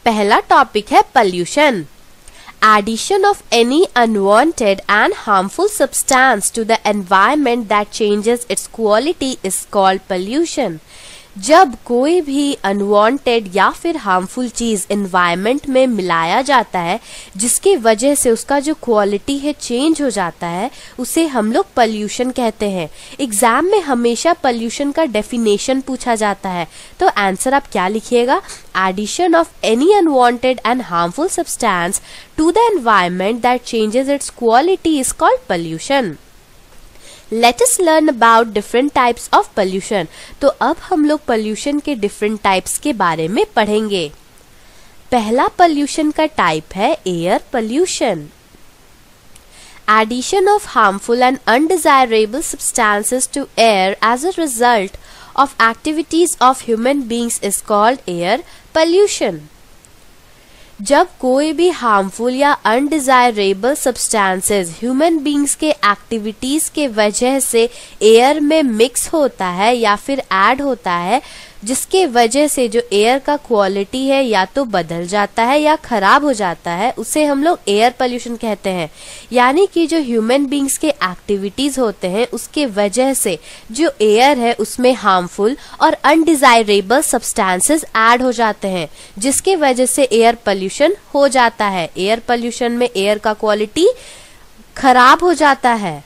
पहला टॉपिक है pollution. Addition of any unwanted and harmful substance to the environment that changes its quality is called pollution. जब कोई भी unwanted या फिर हार्मफुल चीज एनवायरनमेंट में मिलाया जाता है जिसकी वजह से उसका जो क्वालिटी है चेंज हो जाता है, उसे हम लोग पोल्यूशन कहते हैं. एग्जाम में हमेशा पोल्यूशन का डेफिनेशन पूछा जाता है, तो आंसर आप क्या लिखिएगा? Addition of any unwanted and harmful substance to the environment that changes its quality is called pollution. Let us learn about different types of pollution. तो अब हम लोग pollution के different types के बारे में पढ़ेंगे. पहला pollution का type है air pollution. Addition of harmful and undesirable substances to air as a result of activities of human beings is called air pollution. जब कोई भी हार्मफुल या अनडिजायरेबल सब्सटेंसेस ह्यूमन बींग्स के एक्टिविटीज के वजह से एयर में मिक्स होता है या फिर ऐड होता है, जिसके वजह से जो एयर का क्वालिटी है या तो बदल जाता है या खराब हो जाता है, उसे हम लोग एयर पोल्यूशन कहते हैं. यानी कि जो ह्यूमन बींग्स के एक्टिविटीज होते हैं उसके वजह से जो एयर है उसमें हार्मफुल और अनडिजायरेबल सब्सटेंसेस ऐड हो जाते हैं, जिसके वजह से एयर पोल्यूशन हो जाता है. एयर पोल्यूशन में एयर का क्वालिटी खराब हो जाता है.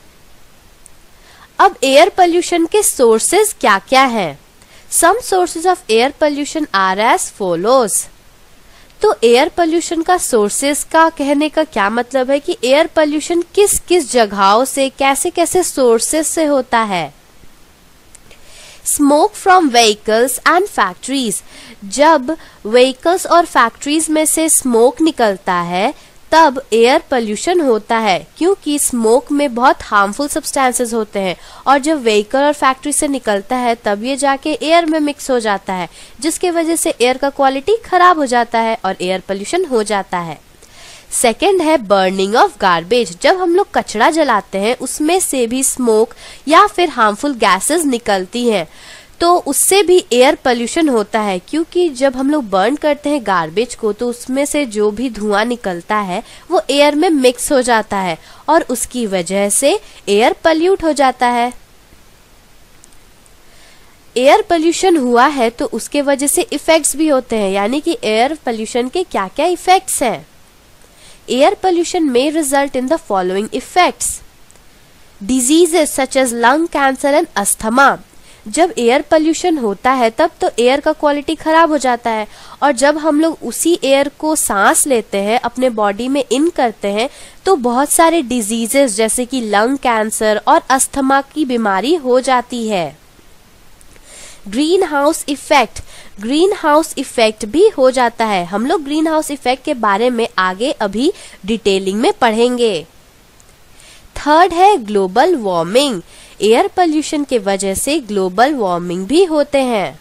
अब एयर पोल्यूशन के सोर्सेज क्या क्या हैं? Some sources of air pollution are as follows. तो एयर पोल्यूशन का सोर्सेस का कहने का क्या मतलब है कि एयर पोल्यूशन किस किस जगहों से, कैसे कैसे सोर्सेस से होता है. Smoke from vehicles and factories. जब व्हीकल्स और फैक्ट्रीज में से स्मोक निकलता है तब एयर पोल्यूशन होता है, क्योंकि स्मोक में बहुत हार्मफुल सब्सटेंसेस होते हैं और जब व्हीकल और फैक्ट्री से निकलता है तब ये जाके एयर में मिक्स हो जाता है, जिसके वजह से एयर का क्वालिटी खराब हो जाता है और एयर पोल्यूशन हो जाता है. सेकेंड है बर्निंग ऑफ गार्बेज. जब हम लोग कचरा जलाते हैं उसमें से भी स्मोक या फिर हार्मफुल गैसेस निकलती हैं, तो उससे भी एयर पोल्यूशन होता है, क्योंकि जब हम लोग बर्न करते हैं गार्बेज को तो उसमें से जो भी धुआं निकलता है वो एयर में मिक्स हो जाता है और उसकी वजह से एयर पोल्यूट हो जाता है. एयर पोल्यूशन हुआ है तो उसके वजह से इफेक्ट्स भी होते हैं. यानी कि एयर पोल्यूशन के क्या क्या इफेक्ट्स हैं? एयर पोल्यूशन में result in the following effects. Diseases such as lung cancer and asthma. जब एयर पोल्यूशन होता है तब तो एयर का क्वालिटी खराब हो जाता है, और जब हम लोग उसी एयर को सांस लेते हैं, अपने बॉडी में इन करते हैं, तो बहुत सारे डिजीजेस जैसे कि लंग कैंसर और अस्थमा की बीमारी हो जाती है. Green house effect. Green house effect भी हो जाता है. हम लोग ग्रीन हाउस इफेक्ट के बारे में आगे अभी डिटेलिंग में पढ़ेंगे. थर्ड है ग्लोबल वार्मिंग. एयर पोल्यूशन के वजह से ग्लोबल वार्मिंग भी होते हैं.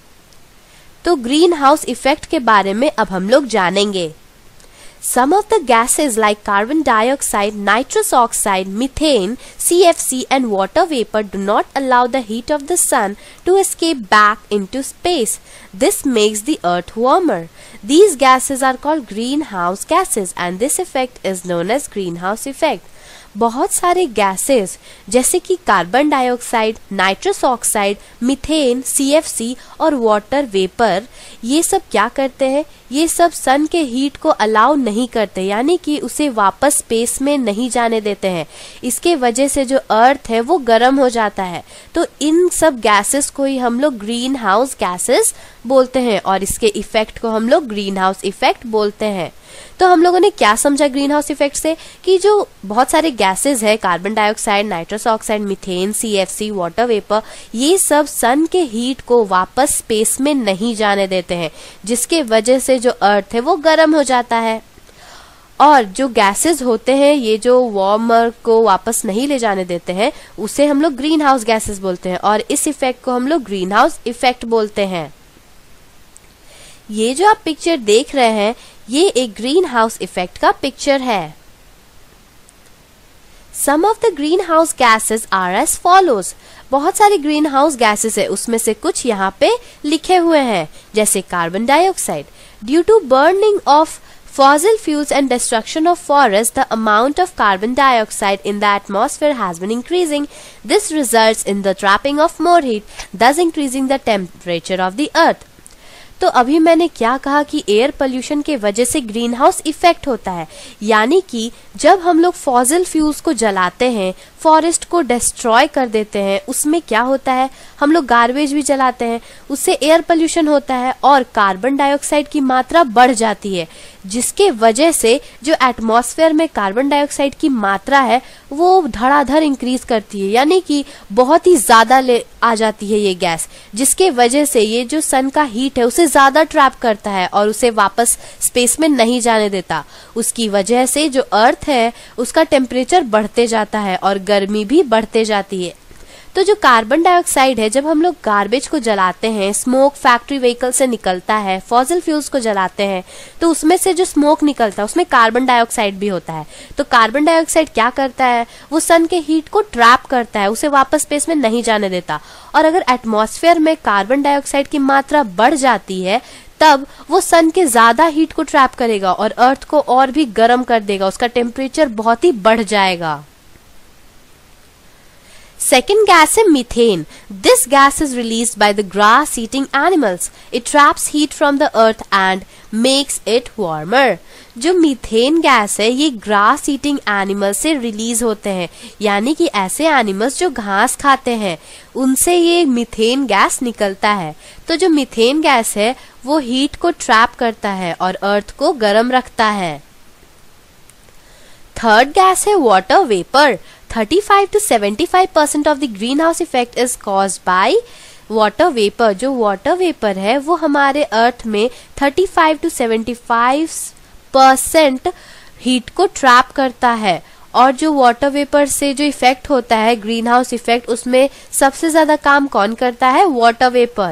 तो ग्रीन हाउस इफेक्ट के बारे में अब हम लोग जानेंगे. Some of the gases like carbon dioxide, nitrous oxide, methane, CFC and water vapor do not allow the heat of the sun to escape back into space. This makes the earth warmer. These gases are called greenhouse gases and this effect is known as greenhouse effect. बहुत सारे gases जैसे कि carbon dioxide, nitrous oxide, methane, CFC और water vapour, ये सब क्या करते हैं? ये सब सन के हीट को अलाउ नहीं करते, यानी कि उसे वापस स्पेस में नहीं जाने देते हैं. इसके वजह से जो अर्थ है वो गर्म हो जाता है. तो इन सब गैसेस को ही हम लोग ग्रीन हाउस गैसेस बोलते हैं और इसके इफेक्ट को हम लोग ग्रीन हाउस इफेक्ट बोलते हैं. तो हम लोगों ने क्या समझा ग्रीन हाउस इफेक्ट से? कि जो बहुत सारे गैसेस है, carbon dioxide, nitrous oxide, methane, CFC, water vapour, ये सब सन के हीट को वापस स्पेस में नहीं जाने देते हैं, जिसके वजह से जो अर्थ है वो गर्म हो जाता है. और जो गैसेस होते हैं, ये जो वार्मर को वापस नहीं ले जाने देते हैं, उसे हम लोग ग्रीन हाउस गैसेस बोलते हैं और इस इफेक्ट को हम लोग ग्रीन हाउस इफेक्ट बोलते हैं. ये जो आप पिक्चर देख रहे हैं ये एक ग्रीन हाउस इफेक्ट का पिक्चर है. Some of the greenhouse gases are as follows. बहुत सारी ग्रीन हाउस गैसेस है, उसमें से कुछ यहाँ पे लिखे हुए हैं, जैसे carbon dioxide. Due to burning of fossil fuels and destruction of forests, the amount of carbon dioxide in the atmosphere has been increasing. This results in the trapping of more heat, thus increasing the temperature of the earth. तो अभी मैंने क्या कहा कि air pollution के वजह से green house effect होता है, यानी कि जब हम लोग फॉसिल फ्यूल्स को जलाते हैं, फॉरेस्ट को डिस्ट्रॉय कर देते हैं, उसमें क्या होता है, हम लोग गार्बेज भी जलाते हैं, उससे एयर पोल्यूशन होता है और कार्बन डाइऑक्साइड की मात्रा बढ़ जाती है, जिसके वजह से जो एटमॉस्फेयर में कार्बन डाइऑक्साइड की मात्रा है वो धड़ाधड़ इंक्रीज करती है, यानी कि बहुत ही ज्यादा ले आ जाती है ये गैस, जिसके वजह से ये जो सन का हीट है उसे ज्यादा ट्रैप करता है और उसे वापस स्पेस में नहीं जाने देता। उसकी वजह से जो अर्थ है उसका टेम्परेचर बढ़ते जाता है और गर्मी भी बढ़ते जाती है। तो जो कार्बन डाइऑक्साइड है, जब हम लोग गार्बेज को जलाते हैं, स्मोक फैक्ट्री व्हीकल से निकलता है, फॉसिल फ्यूल्स को जलाते हैं, तो उसमें से जो स्मोक निकलता है उसमें कार्बन डाइऑक्साइड भी होता है। तो कार्बन डाइऑक्साइड क्या करता है, वो सन के हीट को ट्रैप करता है, उसे वापस स्पेस में नहीं जाने देता। और अगर एटमॉस्फेयर में कार्बन डाइऑक्साइड की मात्रा बढ़ जाती है तब वो सन के ज्यादा हीट को ट्रैप करेगा और अर्थ को और भी गर्म कर देगा, उसका टेम्परेचर बहुत ही बढ़ जाएगा। Second gas है methane. This gas is released by the grass-eating animals. It traps heat from the earth and makes it warmer. जो मीथेन गैस है ये ग्रास ईटिंग एनिमल से रिलीज होते हैं, यानी कि ऐसे एनिमल्स जो घास खाते हैं उनसे ये मीथेन गैस निकलता है। तो जो मीथेन गैस है वो हीट को ट्रैप करता है और अर्थ को गर्म रखता है। थर्ड गैस है water vapour. 35 to 75% of the greenhouse effect is caused by water vapor. जो water vapor है वो हमारे अर्थ में 35 to 75% हीट को ट्रैप करता है। और जो वाटर वेपर से जो इफेक्ट होता है ग्रीन हाउस इफेक्ट, उसमें सबसे ज्यादा काम कौन करता है, वाटर वेपर।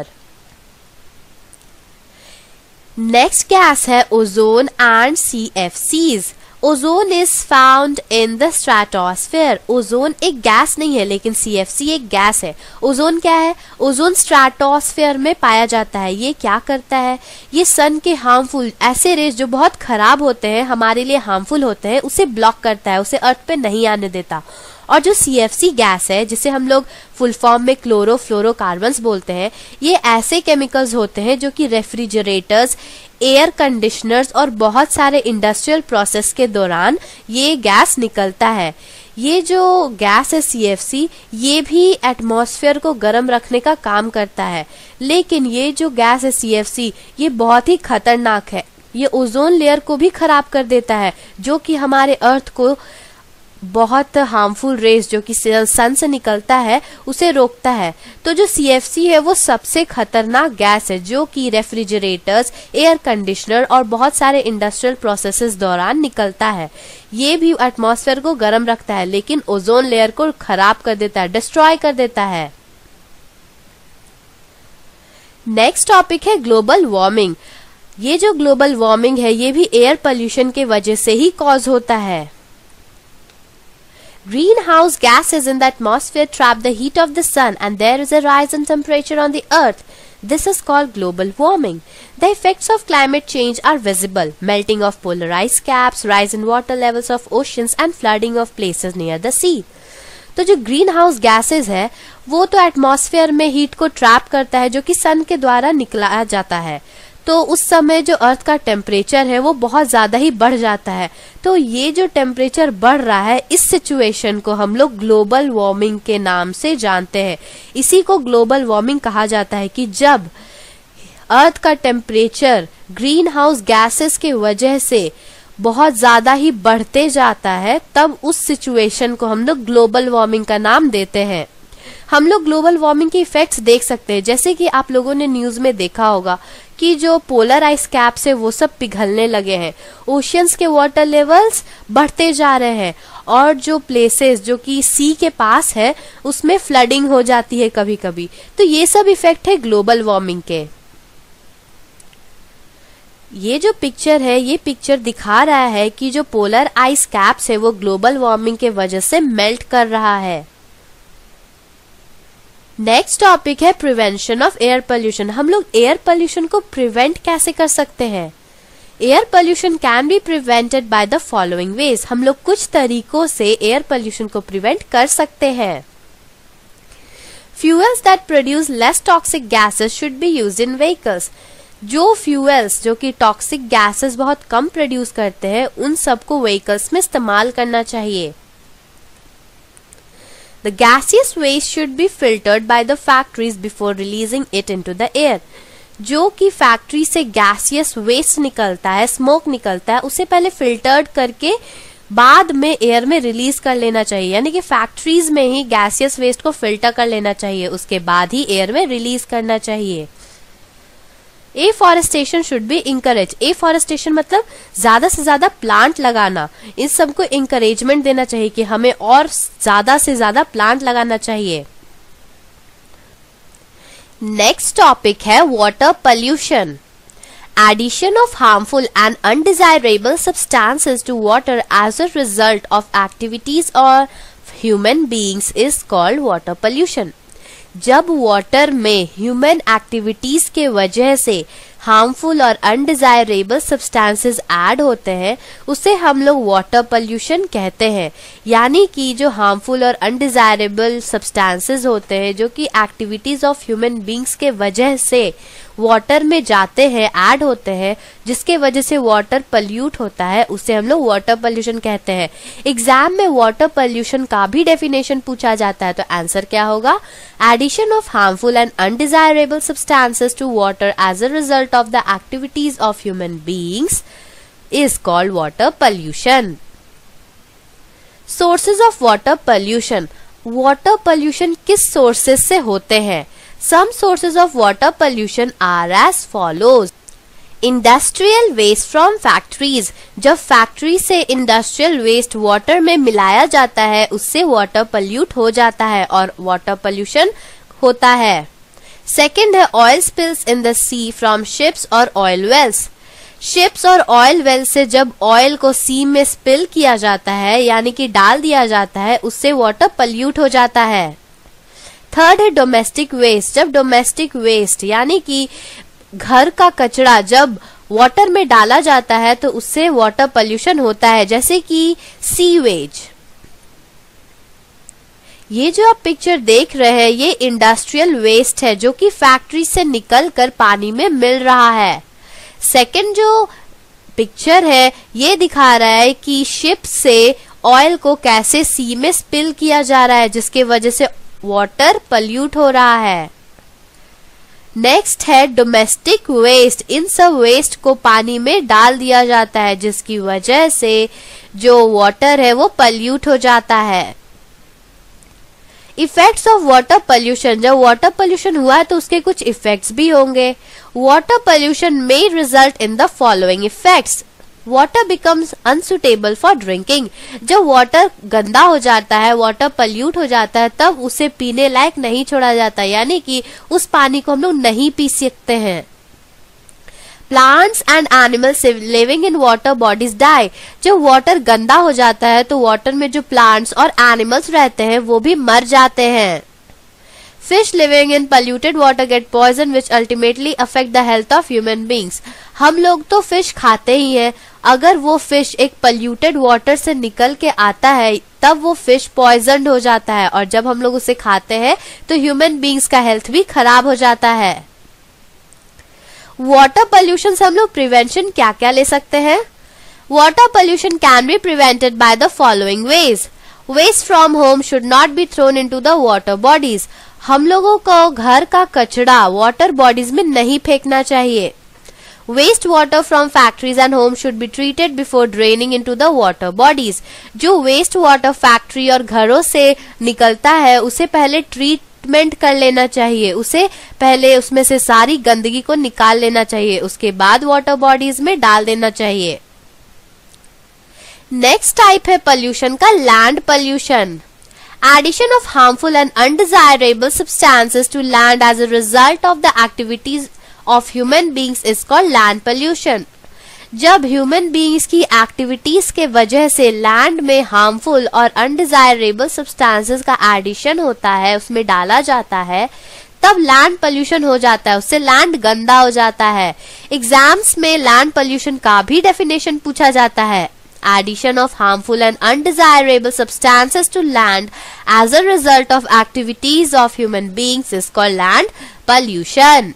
नेक्स्ट गैस है ozone and CFCs. Ozone is found in the stratosphere. Ozone एक गैस नहीं है लेकिन CFC एक गैस है। ओजोन क्या है, ओजोन स्ट्रेटोस्फेयर में पाया जाता है। ये क्या करता है, ये सन के हार्मफुल ऐसे रेज जो बहुत खराब होते हैं, हमारे लिए हार्मफुल होते हैं, उसे ब्लॉक करता है, उसे अर्थ पे नहीं आने देता। और जो CFC गैस है जिसे हम लोग फुल फॉर्म में क्लोरोफ्लोरोकार्बन्स बोलते हैं, ये ऐसे केमिकल्स होते हैं जो कि रेफ्रिजरेटर्स, एयर कंडीशनर्स और बहुत सारे इंडस्ट्रियल प्रोसेस के दौरान ये गैस निकलता है। ये जो गैस है CFC, ये भी एटमॉस्फेयर को गर्म रखने का काम करता है, लेकिन ये जो गैस है CFC ये बहुत ही खतरनाक है। ये ओजोन लेयर को भी खराब कर देता है, जो कि हमारे अर्थ को बहुत हार्मफुल रेज जो कि सन से निकलता है उसे रोकता है। तो जो CFC है वो सबसे खतरनाक गैस है जो कि रेफ्रिजरेटर्स, एयर कंडीशनर और बहुत सारे इंडस्ट्रियल प्रोसेसेस दौरान निकलता है। ये भी एटमॉस्फेयर को गर्म रखता है लेकिन ओजोन लेयर को खराब कर देता है, डिस्ट्रॉय कर देता है। नेक्स्ट टॉपिक है ग्लोबल वार्मिंग. ये जो ग्लोबल वार्मिंग है ये भी एयर पोल्यूशन के वजह से ही कॉज होता है. Greenhouse gases in the atmosphere trap the heat of the sun and there is a rise in temperature on the earth. This is called global warming. The effects of climate change are visible. Melting of polar ice caps, rise in water levels of oceans and flooding of places near the sea. तो जो green house gases है वो तो atmosphere में heat को trap करता है जो कि सन के द्वारा निकला जाता है. तो उस समय जो अर्थ का टेम्परेचर है वो बहुत ज्यादा ही बढ़ जाता है. तो ये जो टेम्परेचर बढ़ रहा है इस सिचुएशन को हम लोग ग्लोबल वार्मिंग के नाम से जानते हैं. इसी को ग्लोबल वार्मिंग कहा जाता है कि जब अर्थ का टेम्परेचर ग्रीन हाउस गैसेस के वजह से बहुत ज्यादा ही बढ़ते जाता है तब उस सिचुएशन को हम लोग ग्लोबल वार्मिंग का नाम देते हैं. हम लोग ग्लोबल वार्मिंग के इफेक्ट्स देख सकते हैं, जैसे कि आप लोगों ने न्यूज में देखा होगा कि जो पोलर आइस कैप्स है वो सब पिघलने लगे हैं, ओशियंस के वाटर लेवल्स बढ़ते जा रहे हैं और जो प्लेसेस जो कि सी के पास है उसमें फ्लडिंग हो जाती है कभी कभी. तो ये सब इफेक्ट है ग्लोबल वार्मिंग के. ये जो पिक्चर है ये पिक्चर दिखा रहा है कि जो पोलर आइस कैप्स है वो ग्लोबल वार्मिंग के वजह से मेल्ट कर रहा है. नेक्स्ट टॉपिक है प्रिवेंशन ऑफ एयर पोल्यूशन। हम लोग एयर पोल्यूशन को प्रिवेंट कैसे कर सकते हैं? Air pollution can be prevented by the following ways. हम लोग कुछ तरीकों से एयर पोल्यूशन को प्रिवेंट कर सकते हैं। Fuels that produce less toxic gases should be used in vehicles. जो फ्यूएल्स जो कि टॉक्सिक गैसेस बहुत कम प्रोड्यूस करते हैं, उन सबको व्हीकल्स में इस्तेमाल करना चाहिए। The gaseous waste should be filtered by the factories before releasing it into the air. जो कि फैक्ट्री से गैसियस वेस्ट निकलता है, स्मोक निकलता है, उसे पहले फिल्टर्ड करके बाद में एयर में रिलीज कर लेना चाहिए। यानी कि फैक्ट्रीज में ही गैसियस वेस्ट को फिल्टर कर लेना चाहिए, उसके बाद ही एयर में रिलीज करना चाहिए। Afforestation should be encourage. Afforestation मतलब ज्यादा से ज्यादा प्लांट लगाना। इन सबको इंकरेजमेंट देना चाहिए कि हमें और ज्यादा से ज्यादा प्लांट लगाना चाहिए। नेक्स्ट टॉपिक है water pollution. Addition of harmful and undesirable substances to water as a result of activities of human beings is called water pollution. जब वाटर में ह्यूमन एक्टिविटीज के वजह से हार्मफुल और अनडिजायरेबल सब्सटेंसेस ऐड होते हैं, उसे हम लोग वाटर पोल्यूशन कहते हैं। यानी कि जो हार्मफुल और अनडिजायरेबल सब्सटेंसेस होते हैं, जो कि एक्टिविटीज ऑफ ह्यूमन बींग्स के वजह से वाटर में जाते हैं, ऐड होते हैं, जिसके वजह से वाटर पोल्यूट होता है, उसे हम लोग वाटर पोल्यूशन कहते हैं। एग्जाम में वाटर पोल्यूशन का भी डेफिनेशन पूछा जाता है, तो आंसर क्या होगा? Addition of harmful and undesirable substances to water as a result of the activities of human beings is called water pollution. Sources of water pollution. Water pollution किस sources से होते हैं? Some sources of water pollution are as follows. Industrial waste from factories. जब factory से industrial waste water में मिलाया जाता है, उससे वाटर पोल्यूट हो जाता है और वाटर पोल्यूशन होता है। सेकेंड है oil spills in the sea from ships और ऑयल वेल्स। शिप्स और ऑयल वेल से जब ऑयल को सी में स्पिल किया जाता है, यानी कि डाल दिया जाता है, उससे वाटर पोल्यूट हो जाता है। थर्ड है डोमेस्टिक वेस्ट। जब डोमेस्टिक वेस्ट यानी कि घर का कचरा जब वाटर में डाला जाता है, तो उससे वाटर पोल्यूशन होता है, जैसे कि सीवेज। ये जो आप पिक्चर देख रहे हैं, ये इंडस्ट्रियल वेस्ट है जो कि फैक्ट्री से निकल कर पानी में मिल रहा है। सेकंड जो पिक्चर है, ये दिखा रहा है कि शिप से ऑयल को कैसे सी में स्पिल किया जा रहा है, जिसके वजह से वाटर पोल्यूट हो रहा है। नेक्स्ट है डोमेस्टिक वेस्ट। इन सब वेस्ट को पानी में डाल दिया जाता है, जिसकी वजह से जो वाटर है वो पोल्यूट हो जाता है। Effects of water pollution. जब वाटर पोल्यूशन हुआ है तो उसके कुछ इफेक्ट्स भी होंगे। Water pollution may result in the following effects. Water becomes unsuitable for drinking. जब वाटर गंदा हो जाता है, वाटर पोल्यूट हो जाता है, तब उसे पीने लायक नहीं छोड़ा जाता, यानी कि उस पानी को हम लोग नहीं पी सकते हैं। Plants and animals living in water bodies die. जब वाटर गंदा हो जाता है तो वाटर में जो प्लांट्स और एनिमल्स रहते हैं वो भी मर जाते हैं। Fish living in polluted water get poison which ultimately affect the health of human beings. हम लोग तो फिश खाते ही हैं, अगर वो फिश एक पोल्यूटेड वाटर से निकल के आता है, तब वो फिश पॉइजन हो जाता है, और जब हम लोग उसे खाते हैं तो ह्यूमन बींग्स का हेल्थ भी खराब हो जाता है। वाटर पोल्यूशन से हम लोग प्रिवेंशन क्या क्या ले सकते हैं? Water pollution can be prevented by the following ways. Waste from home should not be thrown into the water bodies. हम लोगों को घर का कचरा वाटर बॉडीज में नहीं फेंकना चाहिए। Waste water from factories and home should be treated before draining into the water bodies. जो वेस्ट वाटर फैक्ट्री और घरों से निकलता है, उसे पहले ट्रीटमेंट कर लेना चाहिए, उसे पहले उसमें से सारी गंदगी को निकाल लेना चाहिए, उसके बाद वाटर बॉडीज में डाल देना चाहिए। नेक्स्ट टाइप है पोल्यूशन का land pollution. Addition of harmful and undesirable substances to land as a result of the activities of human beings is called land pollution. जब ह्यूमन बीइंग्स की एक्टिविटीज के वजह से लैंड में हार्मफुल और undesirable substances का addition होता है, उसमें डाला जाता है, तब लैंड पोल्यूशन हो जाता है, उससे लैंड गंदा हो जाता है। एग्जाम्स में लैंड पोल्यूशन का भी डेफिनेशन पूछा जाता है। Addition of harmful and undesirable substances to land as a result of activities of human beings is called land pollution.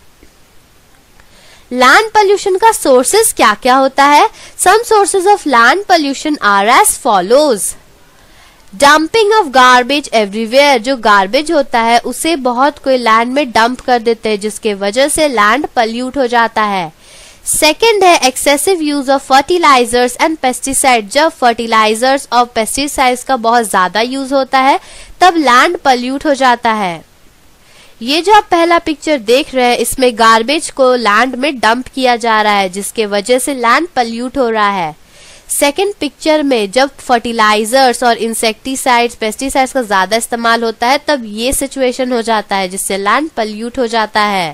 Land pollution का sources क्या क्या होता है? Some sources of land pollution are as follows. Dumping of garbage everywhere. जो garbage होता है उसे बहुत कोई land में dump कर देते हैं, जिसके वजह से land pollute हो जाता है। सेकेंड है excessive use of fertilizers and pesticide. जब फर्टिलाइजर्स और पेस्टिसाइड्स का बहुत ज्यादा यूज होता है तब लैंड पल्यूट हो जाता है। ये जो आप पहला पिक्चर देख रहे हैं, इसमें गार्बेज को लैंड में डंप किया जा रहा है, जिसके वजह से लैंड पल्यूट हो रहा है। सेकेंड पिक्चर में जब फर्टिलाइजर्स और इंसेक्टिसाइड्स पेस्टिसाइड्स का ज्यादा इस्तेमाल होता है तब ये सिचुएशन हो जाता है, जिससे लैंड पल्यूट हो जाता है।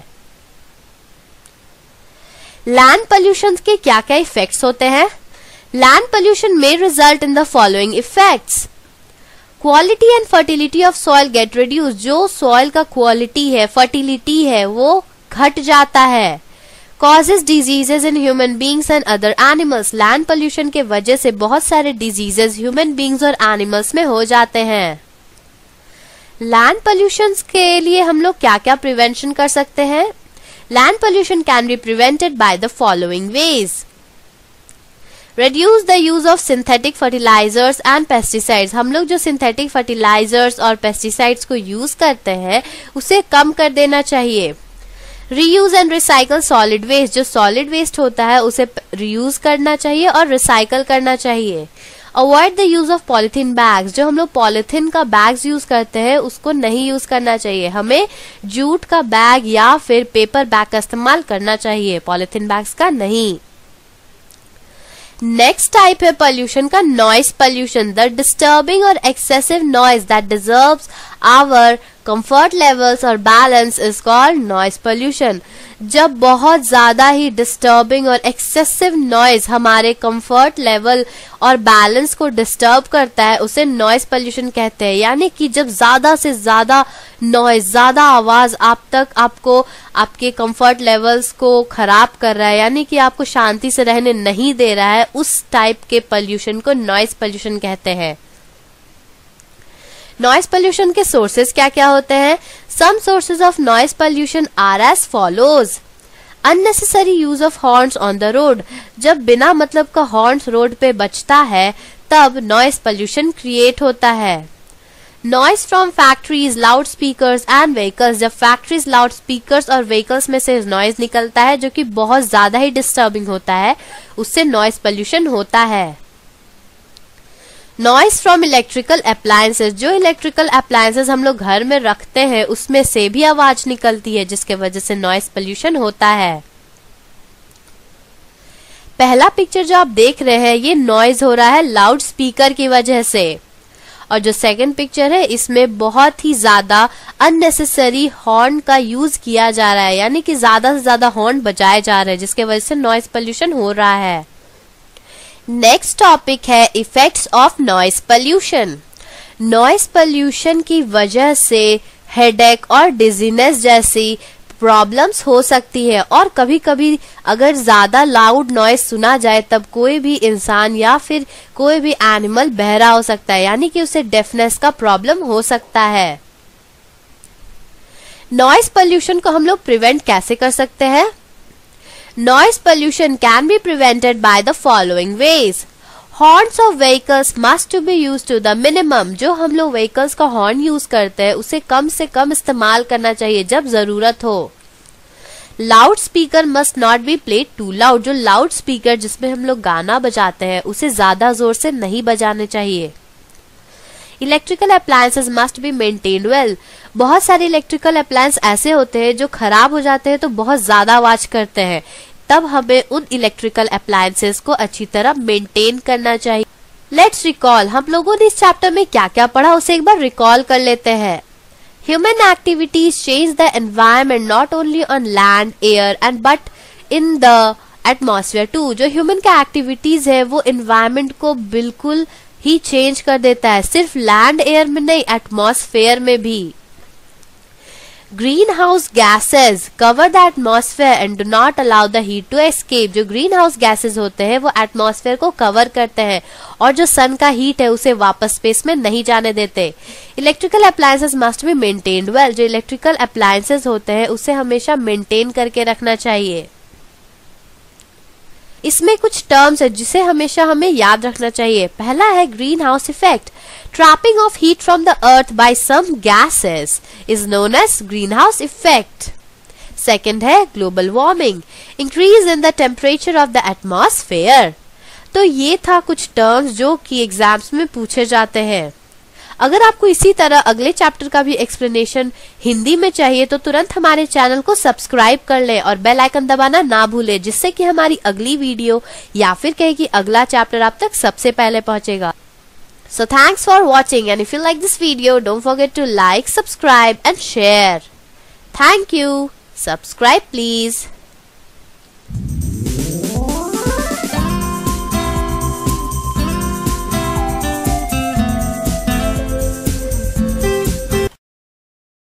लैंड पोल्यूशन के क्या क्या इफेक्ट्स होते हैं? लैंड पोल्यूशन में result in the following effects. Quality and fertility of soil get reduce. जो सॉइल का क्वालिटी है, फर्टिलिटी है, वो घट जाता है। Causes diseases in human beings and other animals. Land pollution के वजह से बहुत सारे डिजीजेस ह्यूमन बींग्स और एनिमल्स में हो जाते हैं। लैंड पोल्यूशन के लिए हम लोग क्या क्या प्रिवेंशन कर सकते हैं? Land pollution can be prevented by the following ways. Reduce the use of synthetic fertilizers and pesticides. हम लोग जो synthetic fertilizers और pesticides को यूज करते हैं उसे कम कर देना चाहिए। Reuse and recycle solid waste. जो solid waste होता है उसे reuse करना चाहिए और recycle करना चाहिए। Avoid the use of polythene bags. जो हम लोग पॉलिथीन का बैग्स यूज करते हैं उसको नहीं यूज करना चाहिए। हमें जूट का बैग या फिर पेपर बैग का इस्तेमाल करना चाहिए, पॉलिथीन बैग्स का नहीं। नेक्स्ट टाइप है पोल्यूशन का नॉइस पोल्यूशन। द डिस्टर्बिंग और excessive noise that disturbs our comfort levels और balance is called noise pollution. जब बहुत ज्यादा ही डिस्टर्बिंग और एक्सेसिव नॉइज हमारे कंफर्ट लेवल और बैलेंस को डिस्टर्ब करता है उसे नॉइस पोल्यूशन कहते हैं। यानी कि जब ज्यादा से ज्यादा नॉइज, ज्यादा आवाज आपको आपके कंफर्ट लेवल्स को खराब कर रहा है, यानी कि आपको शांति से रहने नहीं दे रहा है, उस टाइप के पोल्यूशन को नॉइस पोल्यूशन कहते हैं। नॉइस पोल्यूशन के सोर्सेज क्या क्या होते हैं? Some sources of noise pollution are as follows. Unnecessary use of horns on the road. जब बिना मतलब का हॉर्न्स रोड पे बजता है तब नॉइस पोल्यूशन क्रिएट होता है। Noise from factories, loud speakers and vehicles. जब फैक्ट्रीज, लाउड स्पीकर्स और व्हीकल्स में से नॉइज निकलता है जो कि बहुत ज्यादा ही डिस्टर्बिंग होता है, उससे नॉइस पोल्यूशन होता है। Noise from electrical appliances. जो इलेक्ट्रिकल अप्लायंसेस हम लोग घर में रखते हैं उसमें से भी आवाज निकलती है, जिसके वजह से नॉइस पोल्यूशन होता है। पहला पिक्चर जो आप देख रहे हैं ये नॉइज हो रहा है लाउड स्पीकर की वजह से, और जो सेकंड पिक्चर है इसमें बहुत ही ज्यादा अननेसेसरी हॉर्न का यूज किया जा रहा है, यानी कि ज्यादा से ज्यादा हॉर्न बजाए जा रहे हैं, जिसके वजह से नॉइस पोल्यूशन हो रहा है। नेक्स्ट टॉपिक है effects of noise pollution. Noise pollution की वजह से हेडेक और डिजीनेस जैसी प्रॉब्लम्स हो सकती है, और कभी कभी अगर ज्यादा लाउड नॉइस सुना जाए तब कोई भी इंसान या फिर कोई भी एनिमल बहरा हो सकता है, यानी कि उसे डेफनेस का प्रॉब्लम हो सकता है। नॉइस पोल्यूशन को हम लोग प्रिवेंट कैसे कर सकते हैं? Noise pollution can be prevented by the following ways. Horns of vehicles must to be used to the minimum. जो हम लोग vehicles का horn यूज करते हैं उसे कम से कम इस्तेमाल करना चाहिए जब जरूरत हो। Loud speaker must not be played too loud. जो लाउड स्पीकर जिसमें हम लोग गाना बजाते हैं उसे ज्यादा जोर से नहीं बजाने चाहिए। Electrical appliances must be maintained well. बहुत सारे इलेक्ट्रिकल अप्लायंस ऐसे होते हैं जो खराब हो जाते हैं तो बहुत ज्यादा आवाज करते हैं, तब हमें उन इलेक्ट्रिकल अप्लायंसेस को अच्छी तरह मेंटेन करना चाहिए। लेट्स रिकॉल, हम लोगों ने इस चैप्टर में क्या क्या पढ़ा उसे एक बार रिकॉल कर लेते हैं। Human activities change the environment not only on land, air and but in the atmosphere 2, जो ह्यूमन का एक्टिविटीज है वो एनवायरमेंट को बिल्कुल ही चेंज कर देता है, सिर्फ लैंड एयर में नहीं, एटमॉस्फेयर में भी। Green house gases cover the atmosphere and do not allow the heat to escape. जो ग्रीन हाउस गैसेज होते हैं वो एटमॉस्फेयर को कवर करते हैं और जो सन का हीट है उसे वापस स्पेस में नहीं जाने देते। Electrical appliances must be maintained well. जो इलेक्ट्रिकल अप्लायंसेस होते हैं उसे हमेशा मेंटेन करके रखना चाहिए। इसमें कुछ टर्म्स है जिसे हमेशा हमें याद रखना चाहिए। पहला है green house effect. Trapping of heat from the earth by some gases is known as green house effect. Second है global warming, increase in the temperature of the atmosphere. तो ये था कुछ टर्म्स जो कि एग्जाम्स में पूछे जाते हैं। अगर आपको इसी तरह अगले चैप्टर का भी एक्सप्लेनेशन हिंदी में चाहिए तो तुरंत हमारे चैनल को सब्सक्राइब कर लें और बेल आइकन दबाना ना भूलें, जिससे कि हमारी अगली वीडियो या फिर कहे कि अगला चैप्टर आप तक सबसे पहले पहुंचेगा। So thanks for watching, and if you like this video, don't forget to like, subscribe and share. Thank you. Subscribe please.